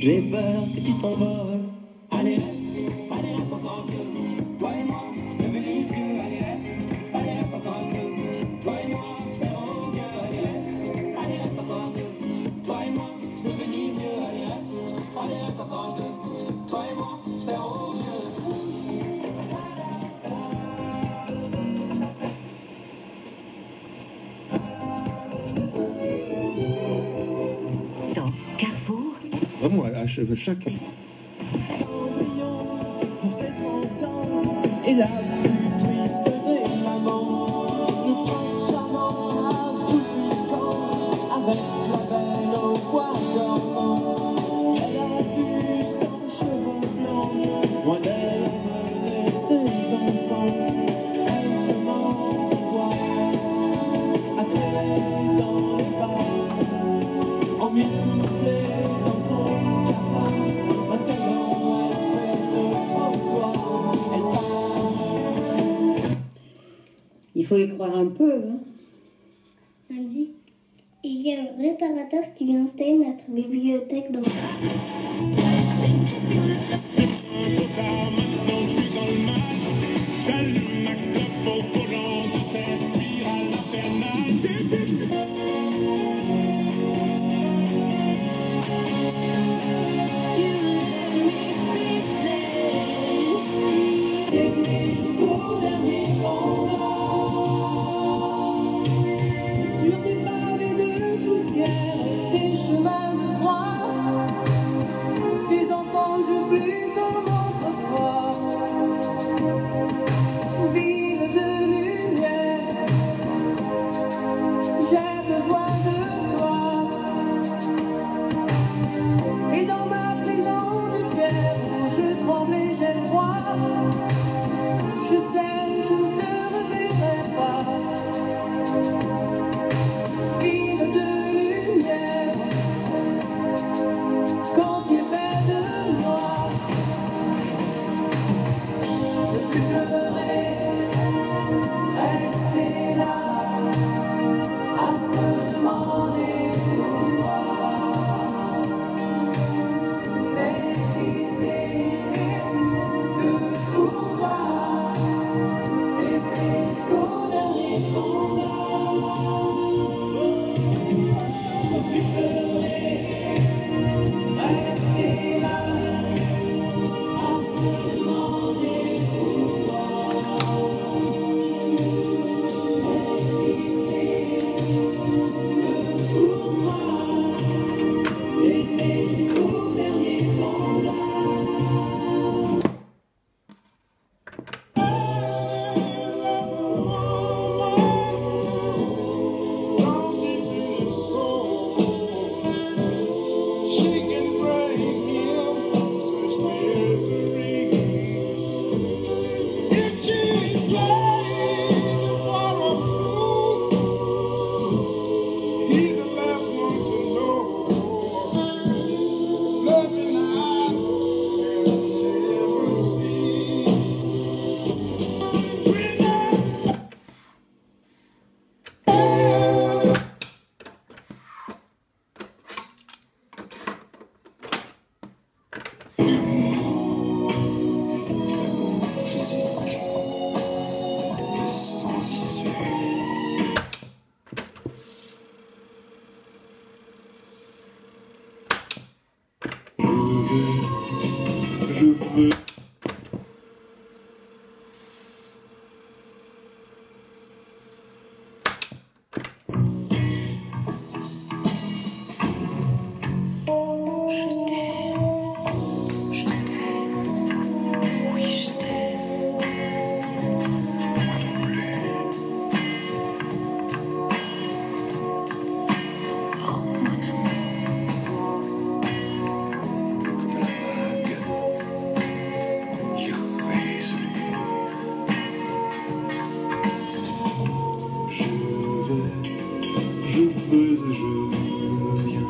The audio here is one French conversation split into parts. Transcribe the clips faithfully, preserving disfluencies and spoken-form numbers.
J'ai peur que tu t'envoles. Allez reste, allez reste encore un peu. Toi et moi, devenir vieux. Allez reste, allez reste encore un peu. Toi et moi, faire au mieux. Allez reste, allez reste encore un peu. Toi et moi, devenir vieux. Allez reste, allez reste encore un peu. Toi et moi, faire au mieux. Dans Carrefour. Vraiment, à chaque... chaque... Et la plus triste des mamans, le prince charmant a foutu le camp avec la belle au bois dormant. Elle a vu son cheveu blanc, loin d'elle emmener ses enfants. Elle commence à boire, à traîner dans les bars, emmitouflée dans son cafard. Maintenant elle fait le trottoir, elle part. Il faut y croire un peu, hein. Lundi, il y a un réparateur qui vient installer notre bibliothèque dans Sur des pavés de poussière, des chemins de croix, des enfants ne jouent plus comme autrefois. Ville de lumière, j'ai besoin de toi. Et dans ma prison de pierre où je tremble et j'ai froid, je sais que je ne te reverrai pas. Vive de lumière, quand tu es fait de noir, ne plus pleurer, rester là, à se demander pourquoi, n'exister que pour toi, t'aimer jusqu'au dernier combat. Rester là, à se demander pourquoi, n'exister que pour toi, t'aimer jusqu'au dernier combat. Physique et sans issue. Je veux... Je veux... Je veux et je viens.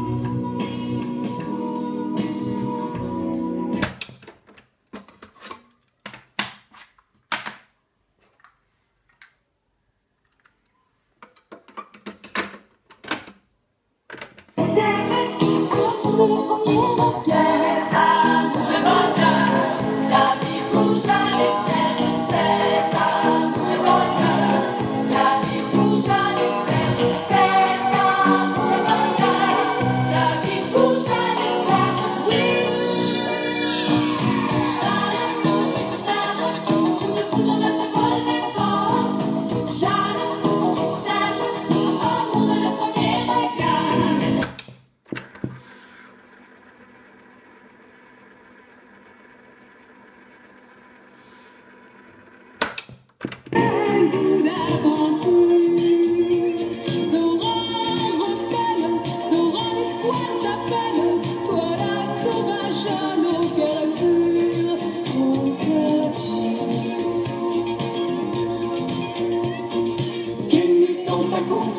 Le premier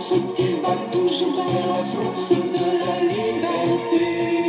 source, tu vas toujours vers la source de la liberté.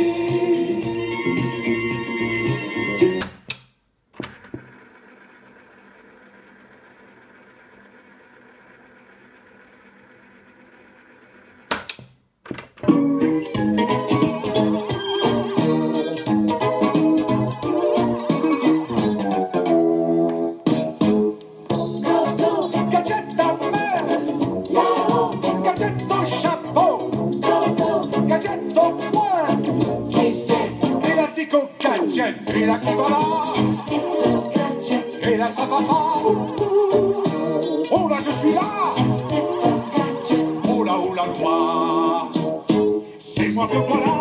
Et la équivalence, et là ça va pas. Oh là je suis là. Oh là oh la loi. C'est moi que voilà.